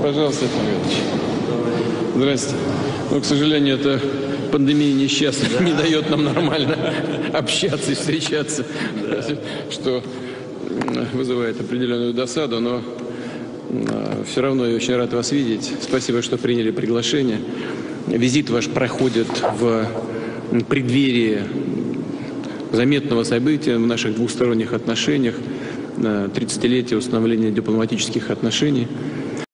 Пожалуйста, Иванович. Здрасте. Но, к сожалению, эта пандемия несчастная не дает нам нормально общаться и встречаться, что вызывает определенную досаду, но все равно я очень рад вас видеть. Спасибо, что приняли приглашение. Визит ваш проходит в преддверии заметного события в наших двусторонних отношениях, 30-летие установления дипломатических отношений.